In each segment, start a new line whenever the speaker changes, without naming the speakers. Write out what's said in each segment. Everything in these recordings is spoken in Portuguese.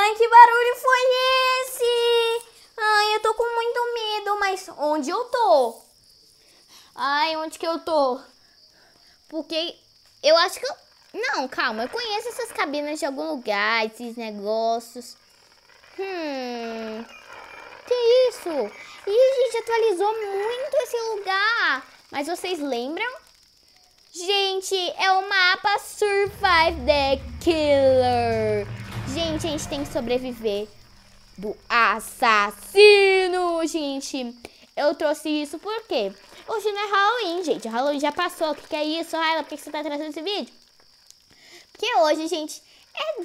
Ai, que barulho foi esse? Ai, eu tô com muito medo, mas onde eu tô? Ai, onde que eu tô? Porque eu acho que eu... Não, calma, eu conheço essas cabinas de algum lugar, esses negócios. Que isso? Ih, gente, atualizou muito esse lugar. Mas vocês lembram? Gente, é o mapa Survive the Killer. Gente, a gente tem que sobreviver do assassino, gente. Eu trouxe isso por quê? Hoje não é Halloween, gente. O Halloween já passou. O que é isso, Raila? Por que você tá trazendo esse vídeo? Porque hoje, gente, é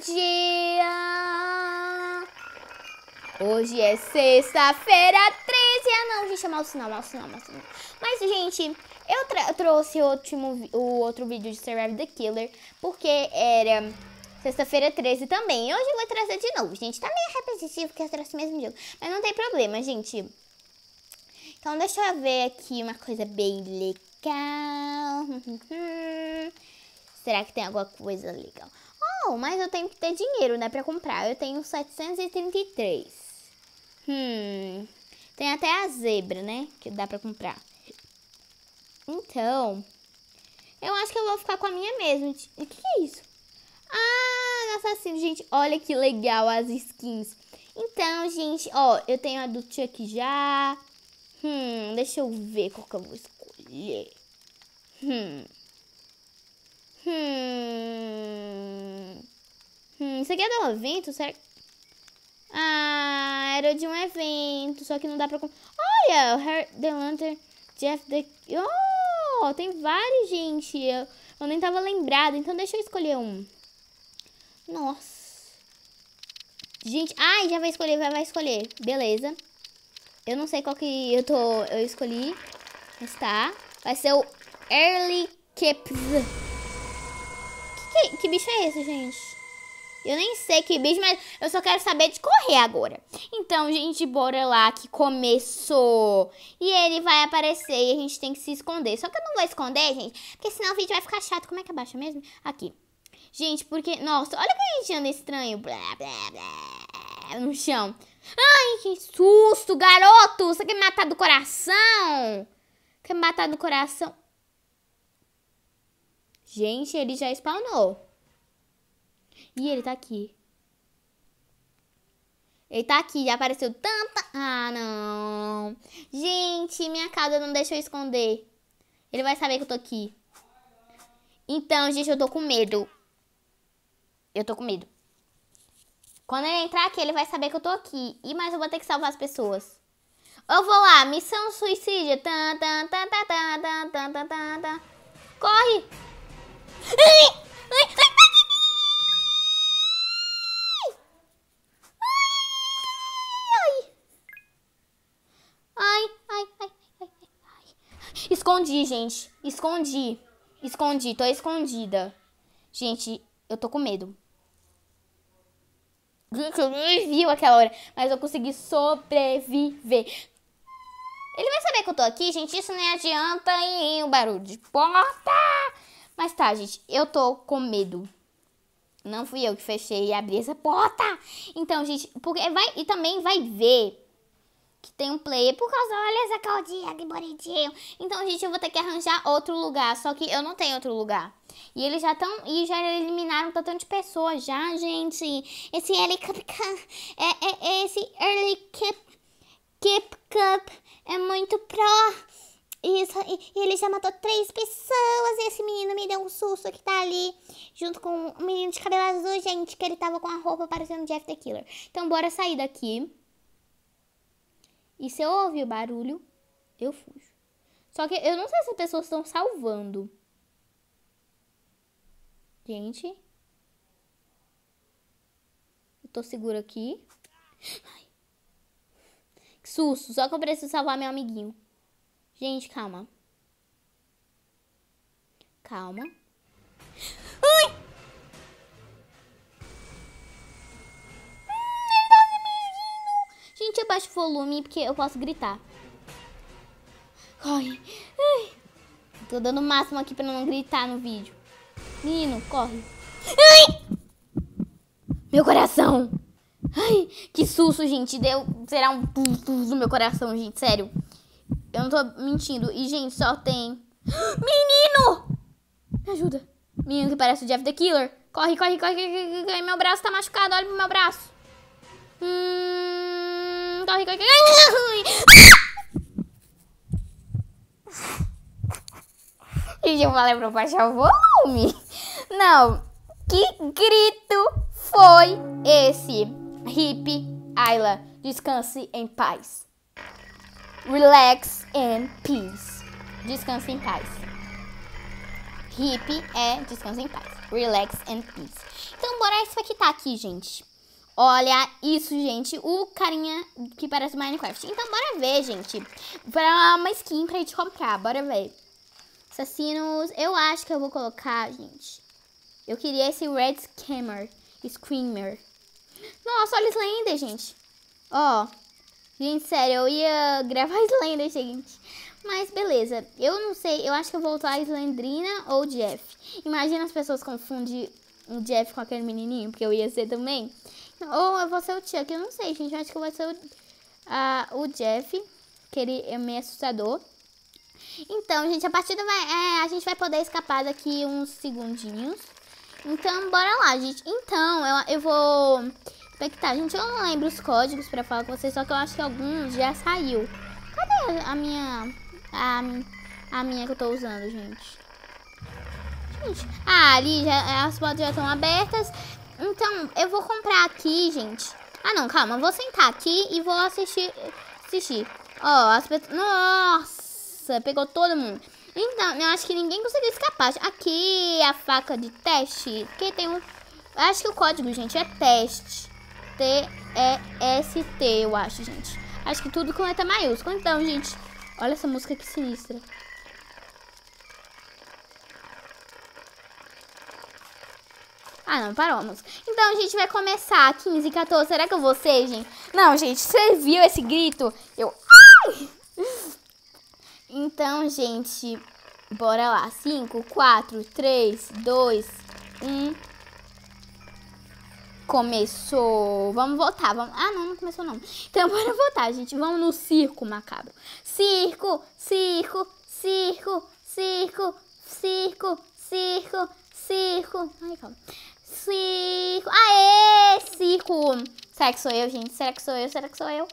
dia... Hoje é sexta-feira 13. Ah, não, gente, é mau sinal. Mas, gente, eu trouxe o outro vídeo de Survive the Killer porque era sexta-feira 13 também. Hoje eu vou trazer de novo, gente. Tá meio repetitivo porque eu trouxe o mesmo jogo. Mas não tem problema, gente. Então, deixa eu ver aqui uma coisa bem legal. Será que tem alguma coisa legal? Oh, mas eu tenho que ter dinheiro, né, pra comprar. Eu tenho 733. Tem até a zebra, né, que dá pra comprar. Então, eu acho que eu vou ficar com a minha mesmo. O que é isso? Ah, assassino, gente. Olha que legal as skins. Então, gente, ó, eu tenho a do Chuck já. Deixa eu ver qual que eu vou escolher. Isso aqui é de um evento? Será que... Ah, era de um evento, só que não dá pra... Olha, The Lantern, Jeff the... Oh, tem vários, gente. Eu nem tava lembrada, então deixa eu escolher um. Nossa. Gente, ai, já vai escolher. Beleza. Eu não sei qual que eu escolhi. Mas tá. Vai ser o Early Caps. Que bicho é esse, gente? Eu nem sei que bicho, mas eu só quero saber de correr agora. Então, gente, bora lá que começou. E ele vai aparecer e a gente tem que se esconder. Só que eu não vou esconder, gente, porque senão o vídeo vai ficar chato. Como é que abaixa mesmo? Aqui. Gente, porque... Nossa, olha que a gente anda estranho. Blá, blá, blá, no chão. Ai, que susto, garoto. Você quer me matar do coração? Quer me matar do coração? Gente, ele já spawnou. E ele tá aqui. Ele tá aqui, já apareceu tanta... Ah, não. Gente, minha cauda não deixa eu esconder. Ele vai saber que eu tô aqui. Então, gente, eu tô com medo. Quando ele entrar aqui, ele vai saber que eu tô aqui. Mas eu vou ter que salvar as pessoas. Eu vou lá, missão suicídio. Corre! Ai. Escondi, gente. Escondi. Tô escondida. Gente, eu tô com medo. Gente, eu nem vi aquela hora, mas eu consegui sobreviver. Ele vai saber que eu tô aqui, gente. Isso nem adianta em um barulho de porta. Mas tá, gente. Eu tô com medo. Não fui eu que fechei e abri essa porta. Então, gente, porque vai... E também vai ver que tem um player por causa... Olha essa caldinha, que bonitinho. Então, gente, eu vou ter que arranjar outro lugar. Só que eu não tenho outro lugar. E eles já estão... E já eliminaram tanto de pessoas já, gente. Esse Early Cup... esse Early Cup é muito pro. Isso, e ele já matou 3 pessoas. E esse menino me deu um susto que tá ali junto com o menino de cabelo azul, gente, que ele tava com a roupa parecendo Jeff the Killer. Então bora sair daqui. E se eu ouvir o barulho, eu fujo. Só que eu não sei se as pessoas estão salvando. Gente. Eu tô segura aqui. Ai. Que susto, só que eu preciso salvar meu amiguinho. Gente, calma. Calma. Ai! Ele tá me medindo. Gente, eu baixo o volume porque eu posso gritar. Corre. Ai. Tô dando o máximo aqui pra não gritar no vídeo. Menino, corre. Ai! Meu coração. Ai, que susto, gente. Deu, será um pus no meu coração, gente. Sério. Eu não tô mentindo. E, gente, só tem... Menino! Me ajuda. Menino que parece o Jeff the Killer. Corre, corre, corre, corre, corre. Meu braço tá machucado. Olha pro meu braço. Corre, corre, corre. Gente, eu falei pra baixar o volume. Não. Que grito foi esse? Hip Ayla, descanse em paz. Relax and peace. Descanse em paz. Hip é descanse em paz. Relax and peace. Então, bora isso que tá aqui, gente. Olha isso, gente. O carinha que parece Minecraft. Então, bora ver, gente. Pra uma skin pra gente comprar. Bora ver. Assassinos. Eu acho que eu vou colocar, gente. Eu queria esse Red Screamer. Nossa, olha Slender, gente. Ó. Gente, sério, eu ia gravar Slender, gente. Mas beleza. Eu não sei. Eu acho que eu vou usar Slendrina ou Jeff. Imagina as pessoas confundem o Jeff com aquele menininho. Porque eu ia ser também. Ou eu vou ser o Chuck. Eu não sei, gente. Eu acho que eu vou ser o Jeff. Que ele é meio assustador. Então, gente, a partida vai... a gente vai poder escapar daqui uns segundinhos. Então, bora lá, gente. Então, eu vou... expectar. Gente, eu não lembro os códigos pra falar com vocês. Só que eu acho que alguns já saiu. Cadê a minha... A minha que eu tô usando, gente? Ali já, as portas já estão abertas. Então, eu vou comprar aqui, gente. Não, calma. Eu vou sentar aqui e vou assistir. Ó, as pessoas... Nossa, pegou todo mundo. Então, eu acho que ninguém conseguiu escapar. Aqui a faca de teste. Que tem um... Acho que o código, gente, é teste. T-E-S-T, eu acho, gente. Acho que tudo com letra maiúscula. Então, gente, olha essa música que sinistra. Não, parou a música. Então, a gente vai começar 15, 14. Será que eu vou ser, gente? Não, gente, você viu esse grito? Ai! Então, gente, bora lá. 5, 4, 3, 2, 1. Começou. Vamos voltar. Vamos... não começou não. Então, bora voltar, gente. Vamos no circo macabro. Circo, circo, circo, circo, circo, circo, circo. Ai, calma. Circo. Aê, circo. Será que sou eu, gente? Será que sou eu? Será que sou eu?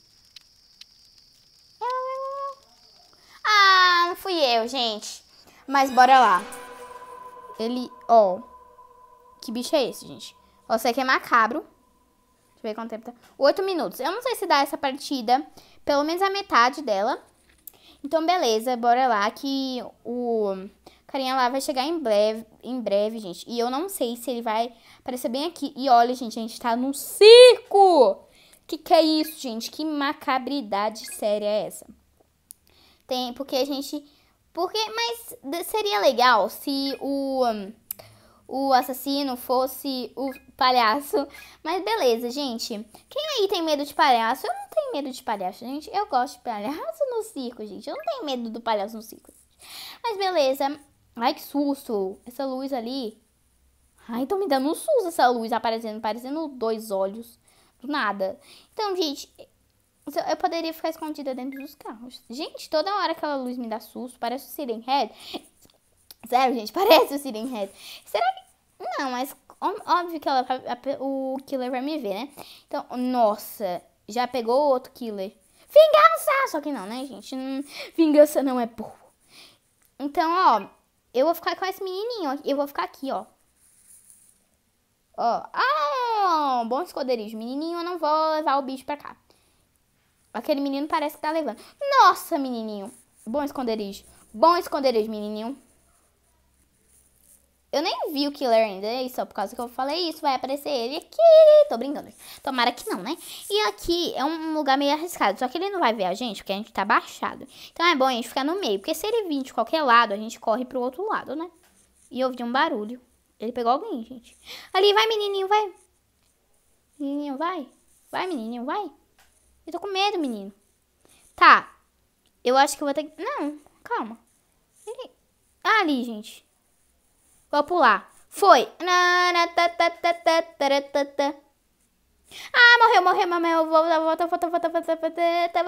Não fui eu, gente. Mas bora lá. Ele, ó. Que bicho é esse, gente? Eu sei que é macabro. Deixa eu ver quanto tempo tá. 8 minutos. Eu não sei se dá essa partida. Pelo menos a metade dela. Então, beleza. Bora lá que o carinha lá vai chegar em breve, gente. E eu não sei se ele vai aparecer bem aqui. E olha, gente, a gente tá num circo. Que é isso, gente? Que macabridade séria é essa? Porque a gente... Mas seria legal se o assassino fosse o palhaço. Mas beleza, gente. Quem aí tem medo de palhaço? Eu não tenho medo de palhaço, gente. Eu gosto de palhaço no circo, gente. Eu não tenho medo do palhaço no circo. Mas beleza. Ai, que susto. Essa luz ali. Ai, tô me dando um susto essa luz parecendo 2 olhos. Do nada. Então, gente... Eu poderia ficar escondida dentro dos carros. Gente, toda hora aquela luz me dá susto. Parece o Siren Head. Sério, gente, parece o Siren Head. Será que... Não, mas óbvio que o killer vai me ver, né? Então, nossa, já pegou outro killer. Vingança! Só que não, né, gente? Vingança não é boa. Então, ó, eu vou ficar com esse menininho. Eu vou ficar aqui, ó. Ó, bom esconderijo. Menininho, eu não vou levar o bicho pra cá. Aquele menino parece que tá levando. Nossa, menininho. Bom esconderijo. Bom esconderijo, menininho. Eu nem vi o killer ainda. É só por causa que eu falei isso. Vai aparecer ele aqui. Tô brincando. Tomara que não, né? E aqui é um lugar meio arriscado. Só que ele não vai ver a gente, porque a gente tá baixado. Então é bom a gente ficar no meio. Porque se ele vir de qualquer lado, a gente corre pro outro lado, né? E eu ouvi um barulho. Ele pegou alguém, gente. Ali, vai, menininho, vai. Menininho, vai. Vai, menininho, vai. Eu tô com medo, menino. Tá. Eu acho que eu vou ter que... Não, calma. Ali, gente. Vou pular. Foi. Ah, morreu, morreu, morreu. Volta, volta, volta, volta, volta, volta.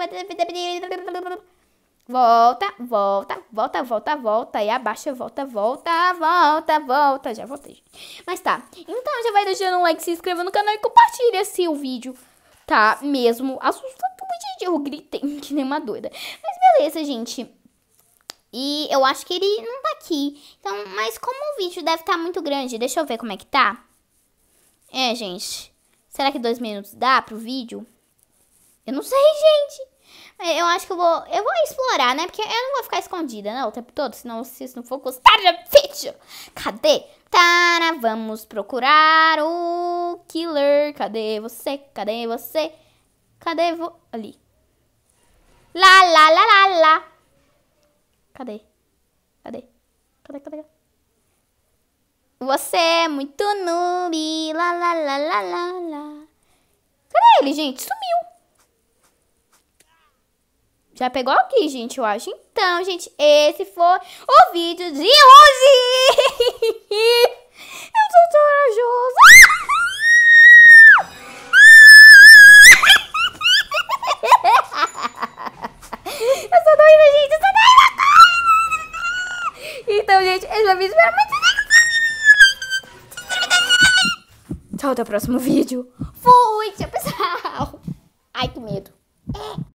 Volta, volta, volta, volta, volta. E abaixa, volta, volta, volta, volta. Já voltei. Mas tá. Então já vai deixando um like, se inscreva no canal e compartilha se o vídeo tá mesmo assustador. Gente, eu gritei que nem uma doida. Mas beleza, gente. E eu acho que ele não tá aqui. Então, mas como o vídeo deve estar muito grande, deixa eu ver como é que tá. É, gente. Será que 2 minutos dá pro vídeo? Eu não sei, gente. Eu acho que eu vou explorar, né? Porque eu não vou ficar escondida, né? O tempo todo. Senão, se isso não for gostar do vídeo. Cadê? Tara, vamos procurar o killer. Cadê você? Cadê você? Cadê ali. Lá, lá, lá, lá, lá. Cadê? Cadê? Cadê, cadê? Você é muito noob. Lá, lá, lá, lá, lá, lá. Cadê ele, gente? Sumiu. Já pegou aqui, gente, eu acho. Então, gente, esse foi o vídeo de hoje. Eu sou corajosa. Eu sou doida, gente. Eu sou doida. Então, gente, esse é o vídeo. Tchau, até o próximo vídeo. Fui, tchau, pessoal. Ai, que medo.